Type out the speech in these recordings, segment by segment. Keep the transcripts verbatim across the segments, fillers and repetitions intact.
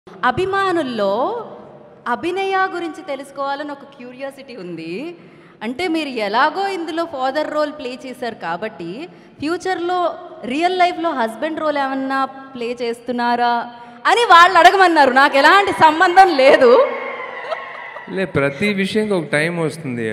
అభిమానుల్లో అభినయ గురించి తెలుసుకోవాలని ఒక క్యూరియాసిటీ ఉంది. అంటే మీరు ఎలాగో ఇందులో ఫాదర్ రోల్ ప్లే చేశారు కాబట్టి ఫ్యూచర్‌లో రియల్ లైఫ్‌లో హస్బెండ్ రోల్ ఏమన్నా ప్లే చేస్తున్నారా అని వాళ్ళు అడగమన్నారు. నాకు ఎలాంటి సంబంధం లేదు. లే ప్రతి విషయంకి ఒక టైం వస్తుంది.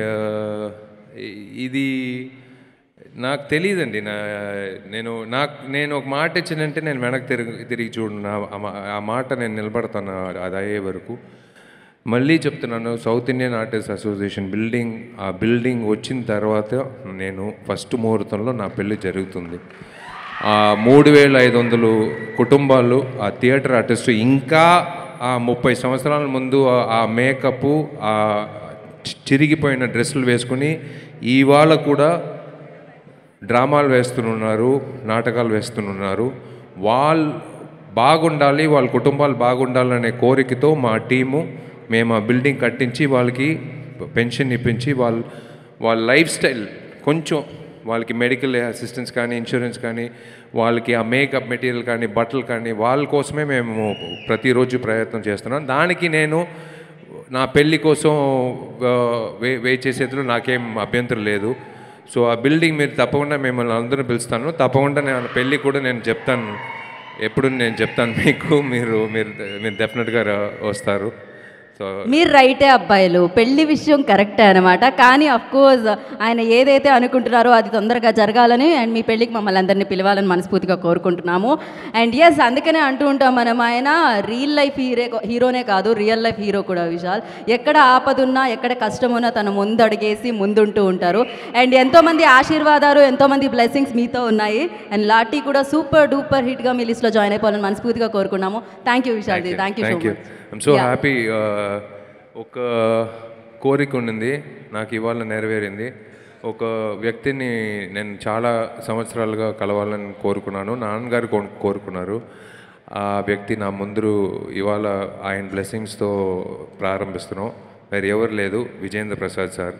ఇది నాకు తెలియదండి. నా నేను నాకు నేను ఒక మాట ఇచ్చినంటే నేను వెనక్కి తిరిగి తిరిగి చూడను. ఆ మాట నేను నిలబడతాను అది అయ్యే వరకు. మళ్ళీ చెప్తున్నాను, south Indian artist association building ఆ బిల్డింగ్ వచ్చిన తర్వాత నేను ఫస్ట్ ముహూర్తంలో నా పెళ్ళి జరుగుతుంది. ఆ మూడు వేల ఐదు వందలు కుటుంబాలు ఆ థియేటర్ ఆర్టిస్టు ఇంకా ఆ ముప్పై సంవత్సరాల ముందు ఆ మేకప్ ఆ చిరిగిపోయిన డ్రెస్సులు వేసుకుని ఇవాళ కూడా డ్రామాలు వేస్తున్నారు, నాటకాలు వేస్తున్నారు. వాళ్ళు బాగుండాలి, వాళ్ళ కుటుంబాలు బాగుండాలనే కోరికతో మా టీము మేము ఆ బిల్డింగ్ కట్టించి వాళ్ళకి పెన్షన్ ఇప్పించి వాళ్ళ వాళ్ళ లైఫ్ స్టైల్ కొంచెం వాళ్ళకి మెడికల్ అసిస్టెన్స్ కానీ ఇన్సూరెన్స్ కానీ వాళ్ళకి ఆ మేకప్ మెటీరియల్ కానీ బట్టలు కానీ వాళ్ళ కోసమే మేము ప్రతిరోజు ప్రయత్నం చేస్తున్నాం. దానికి నేను నా పెళ్ళి కోసం వే వే చేసేందులో నాకేం అభ్యంతరం లేదు. సో ఆ బిల్డింగ్ మీరు తప్పకుండా మిమ్మల్ని అందరూ పిలుస్తాను. తప్పకుండా నేను పెళ్ళి కూడా నేను చెప్తాను, ఎప్పుడు నేను చెప్తాను మీకు. మీరు మీరు మీరు డెఫినెట్గా వస్తారు. సో మీరు రైటే అబ్బాయిలు, పెళ్లి విషయం కరెక్టే అనమాట. కానీ అఫ్కోర్స్ ఆయన ఏదైతే అనుకుంటున్నారో అది తొందరగా జరగాలని అండ్ మీ పెళ్ళికి మమ్మల్ని అందరినీ పిలవాలని మనస్ఫూర్తిగా కోరుకుంటున్నాము. అండ్ ఎస్, అందుకనే అంటూ ఉంటాం మనం, ఆయన రియల్ లైఫ్ హీరో హీరోనే కాదు, రియల్ లైఫ్ హీరో కూడా విశాల్. ఎక్కడ ఆపదున్నా ఎక్కడ కష్టమున్నా తన ముందు అడిగేసి ముందుంటూ ఉంటారు. అండ్ ఎంతోమంది ఆశీర్వాదాలు ఎంతోమంది బ్లెస్సింగ్స్ మీతో ఉన్నాయి. అండ్ లాటీ కూడా సూపర్ డూపర్ హిట్గా మీ లిస్ట్లో జాయిన్ అయిపోవాలని మనస్ఫూర్తిగా కోరుకున్నాము. Thank you Vishal ji, thank you so much. I'm so happy. ఒక కోరిక ఉండింది, నాకు ఇవాళ నెరవేరింది. ఒక వ్యక్తిని నేను చాలా సంవత్సరాలుగా కలవాలని కోరుకున్నాను, నాన్నగారు కోరుకున్నారు. ఆ వ్యక్తి నా ముందు ఇవాళ ఆయన బ్లెస్సింగ్స్తో ప్రారంభిస్తున్నాం. మరి ఎవరు లేదు, విజేంద్ర ప్రసాద్ సార్.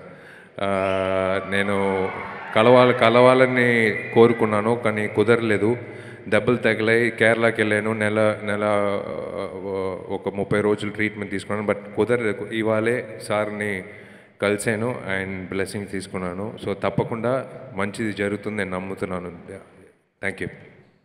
నేను కలవాలి కలవాలని కోరుకున్నాను కానీ కుదరలేదు, దెబ్బలు తగిలాయి. కేరళకి వెళ్ళాను, నెల నెల ఒక ముప్పై రోజులు ట్రీట్మెంట్ తీసుకున్నాను. బట్ కుదరలేదు. ఇవాళే సార్ని కలిసాను అండ్ బ్లెస్సింగ్ తీసుకున్నాను. సో తప్పకుండా మంచిది జరుగుతుంది నేను నమ్ముతున్నాను. Thank you.